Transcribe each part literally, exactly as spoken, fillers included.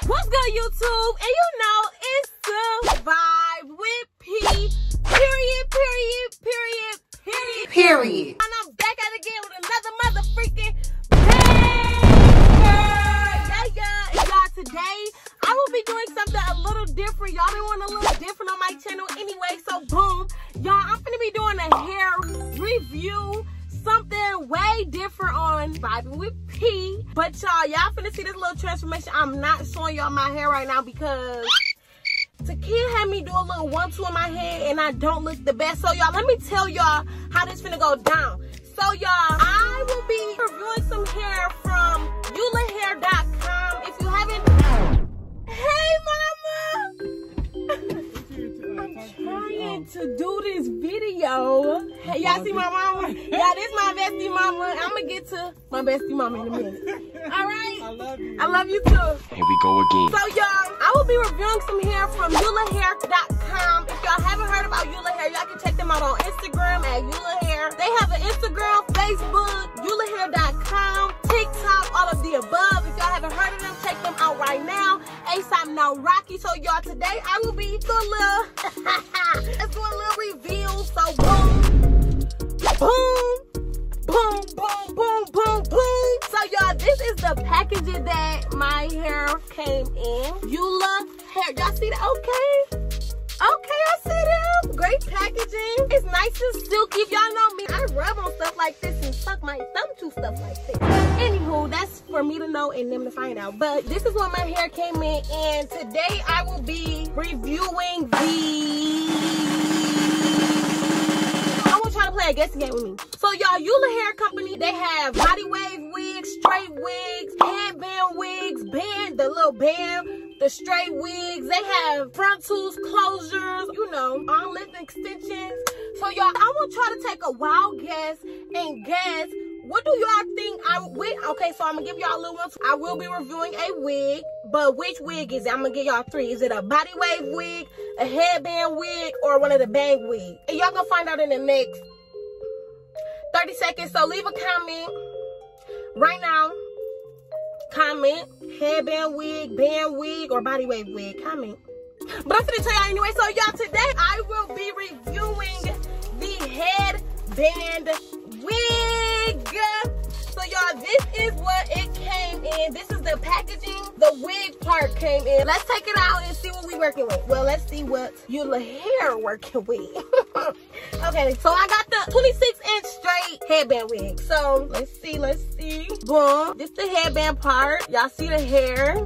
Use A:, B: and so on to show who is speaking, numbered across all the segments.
A: What's good, YouTube? And you know it's the Vibe with P. Period, period, period, period,
B: period.
A: And I'm back at it again with another mother freaking banger. Yeah, yeah. And y'all, today I will be doing something a little different. Y'all been wanting a little different on my channel anyway, so boom. Y'all, I'm gonna be doing a hair review. Something way different on Vibing with P. But y'all, y'all finna see this little transformation. I'm not showing y'all my hair right now because the kid had me do a little one two in my head and I don't look the best. So y'all, let me tell y'all how this finna go down. So y'all, I will be reviewing some hair from Eula Hair dot com. If you haven't, hey mama! I'm trying to do this video. Hey, y'all see my mama? Yeah, this my bestie mama. I'm gonna get to my bestie mama in a minute. All right?
C: I love you.
A: I love you too.
B: Here we go again.
A: So y'all, I will be reviewing some hair from Eula Hair dot com. If y'all haven't heard about Eula Hair, y'all can check them out on Instagram at Eula Hair. They have an Instagram, Facebook, Eula Hair dot com, TikTok, all of the above. If y'all haven't heard of them, check them out right now. ASAP Now Rocky. So y'all, today I will be doing a little, let's do a little review. So boom, boom, boom, boom, boom, boom, boom. So y'all, this is the packaging that my hair came in. Eula Hair, y'all see that? Okay. Okay, I see them. Great packaging. It's nice and silky. If y'all know me, I rub on stuff like this and suck my thumb to stuff like this. Anywho, that's for me to know and them to find out. But this is what my hair came in, and today I will be reviewing the... I want y'all to play a guessing game with me. So y'all, Eula Hair Company, they have body wave wigs, straight wigs, headband wigs, band, the little band, the straight wigs. They have frontals, closures, you know, arm length extensions. So y'all, I want y'all to take a wild guess and guess, what do y'all think I would? Okay, so I'm gonna give y'all a little one. I will be reviewing a wig, but which wig is it? I'm gonna give y'all three. Is it a body wave wig, a headband wig, or one of the bang wigs? And y'all gonna find out in the next thirty seconds. So leave a comment right now. Comment headband wig, band wig, or body wave wig. Comment. But I'm gonna tell y'all anyway. So y'all, today I will be reviewing the headband wig. So y'all, this is what it came in. This is the packaging. The wig part came in. Let's take it out and see what we working with. Well, let's see what Eula Hair working with. Okay, so I got the twenty-six inch straight headband wig. So let's see, let's see. Boom. This the headband part. Y'all see the hair.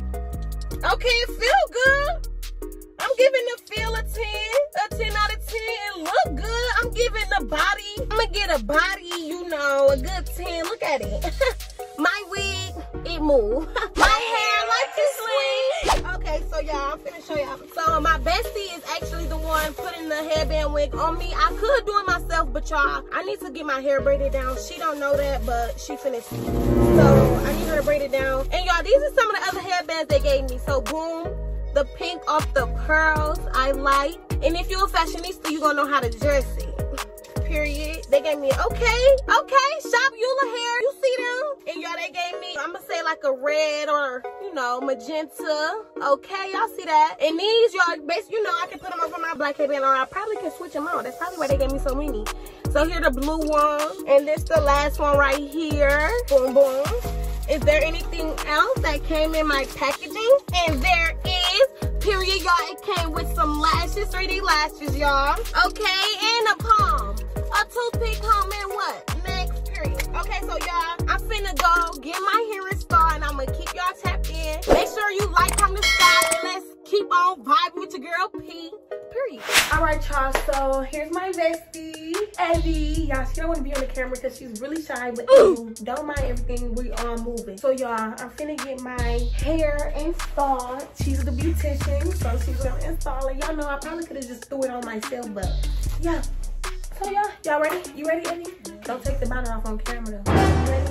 A: Okay, it feel good. I'm giving the feel a ten, a ten out of ten. It look good. I'm giving the body, I'm gonna get a body, you know, a good ten. Look at it. My wig, it move. My hair like this swing. Okay, so y'all, I'm finna show y'all. So my bestie is actually the one putting the headband wig on me. I could do it myself, but y'all, I need to get my hair braided down. She don't know that, but she finna see. So I need her to braid it down. And y'all, these are some of the other headbands they gave me. So boom. The pink off the pearls I like. And if you're a fashionista, you're gonna know how to dress it. Period. They gave me, okay, okay, shop Eula Hair. You see them? And y'all, they gave me, I'm gonna say like a red or, you know, magenta. Okay, y'all see that? And these, y'all, basically, you know, I can put them over my black headband or I probably can switch them out. That's probably why they gave me so many. So here the blue one. And this the last one right here. Boom, boom. Is there anything else that came in my packaging? And there is, period, y'all. It came with some lashes, three D lashes, y'all. Okay, and a comb. A toothpick comb and what? Next, period. Okay, so y'all, I'm finna go get my hair installed and I'm gonna keep y'all tapped in. Make sure you like, comment, subscribe, and let's keep on vibing with your girl P. Period. All right, y'all, so here's my bestie, Evie. Y'all, she don't want to be on the camera because she's really shy, but Ooh. Don't mind everything. We are moving. So y'all, I'm finna get my hair installed. She's the beautician, so she's gonna install it. Y'all know I probably could have just threw it on myself, but yeah. So y'all, y'all ready? You ready, Evie? Don't take the banner off on camera though. You ready?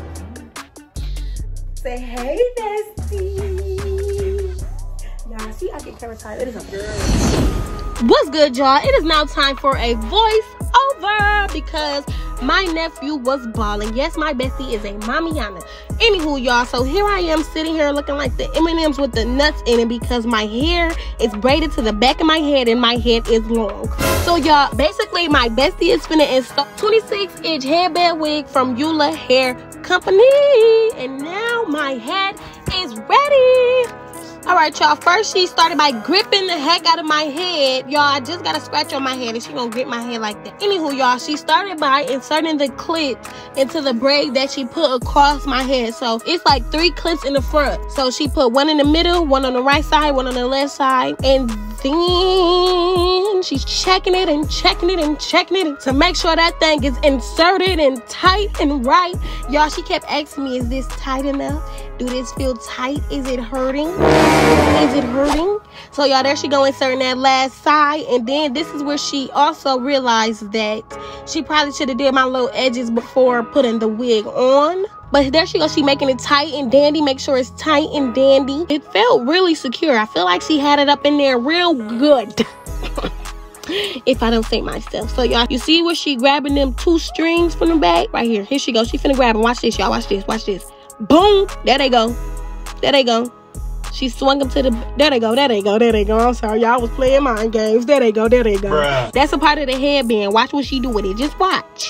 A: Say hey, bestie. Y'all, see, I get camera tired. It is a girl. What's good, y'all? It is now time for a voice over because my nephew was balling. Yes, my bestie is a mamiana. Anywho, y'all, so here I am sitting here looking like the M and M's with the nuts in it because my hair is braided to the back of my head and my head is long. So y'all, basically my bestie is finna install twenty-six inch headband wig from Eula Hair Company, and now my head is ready. All right, y'all, first she started by gripping the heck out of my head. Y'all, I just got a scratch on my head and she gonna grip my head like that. Anywho, y'all, she started by inserting the clips into the braid that she put across my head. So it's like three clips in the front. So she put one in the middle, one on the right side, one on the left side, and then she's checking it and checking it and checking it to make sure that thing is inserted and tight and right. Y'all, she kept asking me, is this tight enough? Do this feel tight? Is it hurting? Is it hurting? So y'all, there she go inserting that last side. And then this is where she also realized that she probably should have did my little edges before putting the wig on. But there she goes, she making it tight and dandy. Make sure it's tight and dandy. It felt really secure. I feel like she had it up in there real good. If I don't say myself. So y'all, you see where she grabbing them two strings from the back? Right here. Here she goes. She finna grab them. Watch this, y'all. Watch this. Watch this. Boom. There they go. There they go. She swung them to the... There they go. There they go. There they go. I'm sorry, y'all was playing mind games. There they go. There they go. Bruh. That's a part of the headband. Watch what she do with it. Just watch.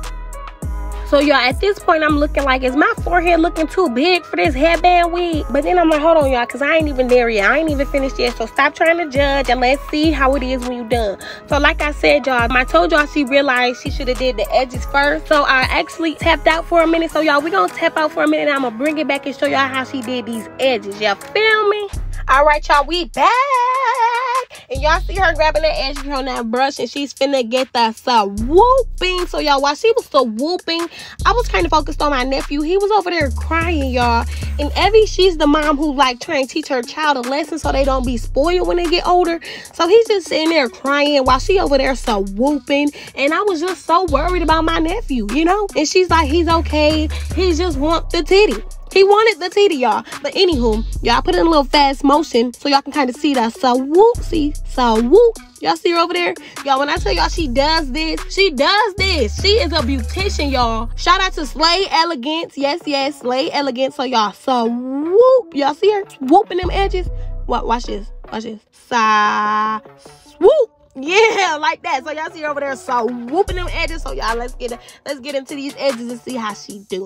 A: So y'all, at this point, I'm looking like, is my forehead looking too big for this headband wig? But then I'm like, hold on, y'all, because I ain't even there yet. I ain't even finished yet. So stop trying to judge and let's see how it is when you done. So like I said, y'all, I told y'all she realized she should have did the edges first. So I actually tapped out for a minute. So y'all, we gonna tap out for a minute and I'm gonna bring it back and show y'all how she did these edges. Y'all feel me? All right, y'all, we back. And y'all see her grabbing that edge on that brush and she's finna get that swooping. So y'all, while she was so whooping, I was kind of focused on my nephew. He was over there crying, y'all. And Evie, she's the mom who like trying to teach her child a lesson so they don't be spoiled when they get older. So he's just sitting there crying while she over there so whooping. And I was just so worried about my nephew, you know? And she's like, he's okay. He just want the titty. He wanted the titty, y'all. But anywho, y'all put in a little fast motion so y'all can kind of see that. So whoop, see, so whoop. Y'all see her over there? Y'all, when I tell y'all she does this, she does this. She is a beautician, y'all. Shout out to Slay Elegance. Yes, yes, Slay Elegance. So y'all, so whoop. Y'all see her whooping them edges? What? Watch this. Watch this. Sa swoop. Yeah, like that. So y'all see her over there, so whooping them edges. So y'all, let's get let's get into these edges and see how she do.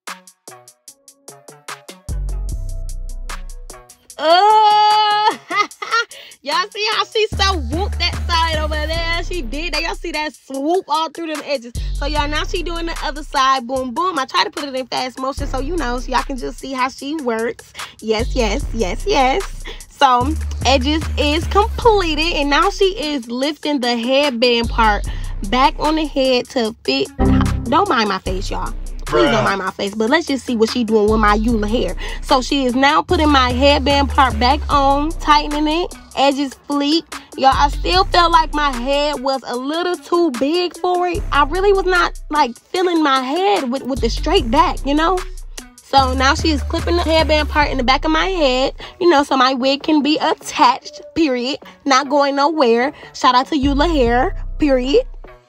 A: Oh, y'all see how she so whooped that side over there? She did that. Y'all see that swoop all through them edges. So y'all, now she doing the other side. Boom, boom. I try to put it in fast motion so you know, so y'all can just see how she works. Yes, yes, yes, yes. So edges is completed, and now she is lifting the headband part back on the head to fit. Don't mind my face, y'all. Please don't mind my face, but let's just see what she doing with my Eula hair. So she is now putting my headband part back on, tightening it, edges fleek. Y'all, I still felt like my head was a little too big for it. I really was not like filling my head with, with the straight back, you know? So now she is clipping the headband part in the back of my head, you know, so my wig can be attached, period. Not going nowhere. Shout out to Eula Hair, period.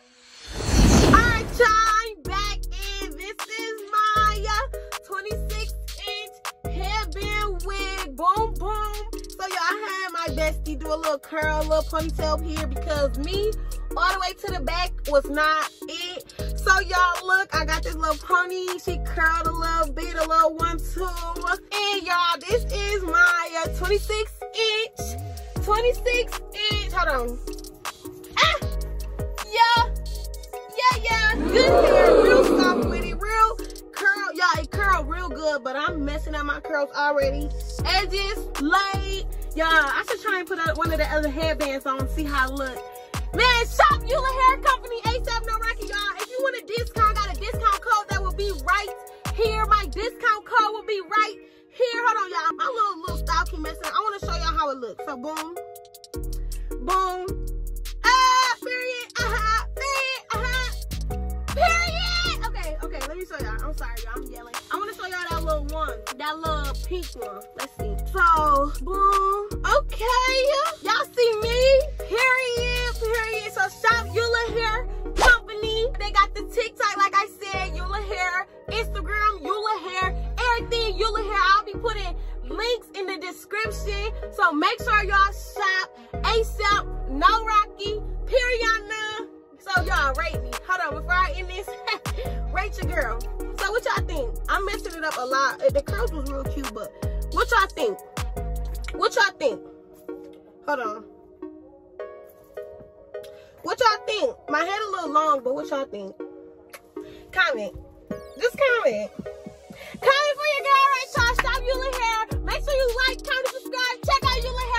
A: Boom, boom. So y'all, I had my bestie do a little curl, a little ponytail up here because me all the way to the back was not it. So y'all, look, I got this little pony. She curled a little bit, a little one, two. And y'all, this is my uh, twenty-six inch, twenty-six inch, hold on. Ah, yeah, yeah, yeah. Good hair, real soft with it, real curl. Y'all, it curled real good, but I'm messing up my curls already. Edges laid. Y'all, I should try and put out one of the other headbands on and see how it look. Man, shop Eula Hair Company, ASAP No Rocky, y'all. If you want a discount, got a discount code that will be right here. My discount code will be right here. Hold on, y'all. My little little style keep messing up. I want to show y'all how it looks. So boom, boom. Ah, period. Uh-huh. Period. Uh-huh. Period. Okay, okay. Let me show y'all. I'm sorry, y'all. I'm yelling. I want to show y'all that little one, that little pink one. Let's see. So boom. Okay. Y'all see me? Period. Period. So shop Eula Hair Company. They got the TikTok. Like So make sure y'all shop ASAP, No Rocky, Periana. So y'all rate me. Hold on, before I end this, rate your girl. So what y'all think? I'm messing it up a lot. The curls was real cute, but what y'all think? What y'all think? Hold on. What y'all think? My head a little long, but what y'all think? Comment. Just comment. Comment for your girl right, y'all. Shop Eula Hair. Make sure you like, comment, subscribe. Check out Eula Hair.